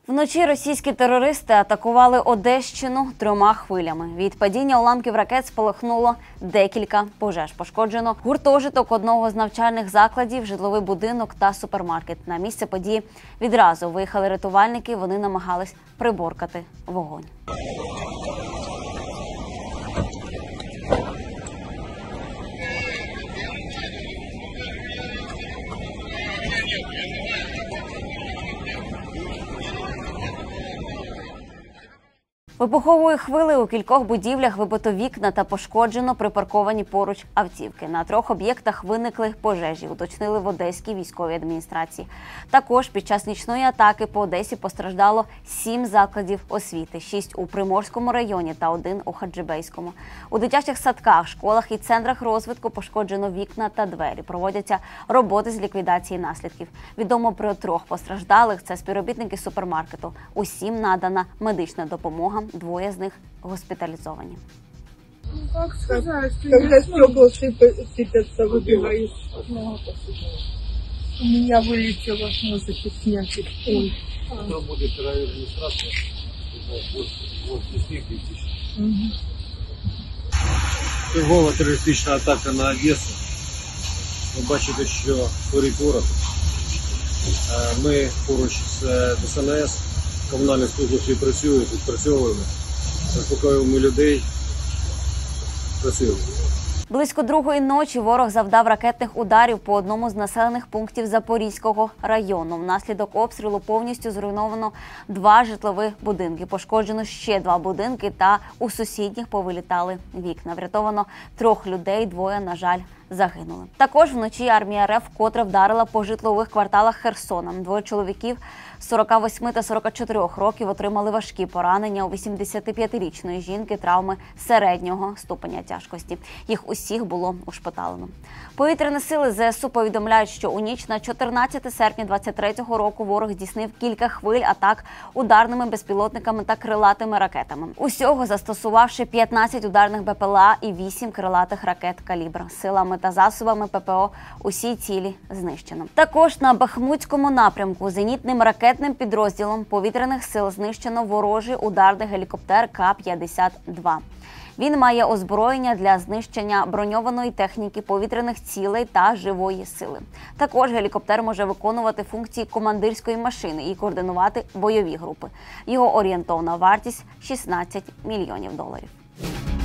Вночі російські терористи атакували Одещину 3 хвилями. Від падіння уламків ракет спалахнуло декілька пожеж. Пошкоджено гуртожиток одного з навчальних закладів, житловий будинок та супермаркет. На місце події відразу виїхали рятувальники, вони намагались приборкати вогонь. Вибуховою хвилею у кількох будівлях вибито вікна та пошкоджено припарковані поруч автівки. На 3 об'єктах виникли пожежі, уточнили в Одеській військовій адміністрації. Також під час нічної атаки по Одесі постраждало 7 закладів освіти, 6 у Приморському районі та 1 у Хаджибейському. У дитячих садках, школах і центрах розвитку пошкоджено вікна та двері. Проводяться роботи з ліквідації наслідків. Відомо про 3 постраждалих – це співробітники супермаркету. Усім надана медична допомога. 2 з них госпитализованы. Как сказать, когда стекла сыпятся, выбиваюсь. У меня вылетело, носики снятых. Ой. Что будет райадминистрация? Вот здесь 2000. Чергова терористична атака на Одесу. Ви бачите, що горить ворог. Ми поруч з ДСНС, комунальні служби працюють, відпрацьовуємо, заспокоюємо людей, працюємо. Близько 2-ї ночі ворог завдав ракетних ударів по одному з населених пунктів Запорізького району. Внаслідок обстрілу повністю зруйновано 2 житлових будинки. Пошкоджено ще 2 будинки та у сусідніх повилітали вікна. Врятовано 3 людей, 2, на жаль, загинули. Також вночі армія РФ вкотре вдарила по житлових кварталах Херсона. 2 чоловіків 48 та 44 років отримали важкі поранення. У 85-річної жінки травми середнього ступеня тяжкості. Їх усіх було ушпиталено. Повітряні сили ЗСУ повідомляють, що у ніч на 14 серпня 2023 року ворог здійснив кілька хвиль атак ударними безпілотниками та крилатими ракетами. Усього застосувавши 15 ударних БПЛА і 8 крилатих ракет «Калібр». Силами та засобами ППО усі цілі знищено. Також на Бахмутському напрямку зенітним ракетним підрозділом повітряних сил знищено ворожий ударний гелікоптер К-52. Він має озброєння для знищення броньованої техніки, повітряних цілей та живої сили. Також гелікоптер може виконувати функції командирської машини і координувати бойові групи. Його орієнтовна вартість – $16 мільйонів.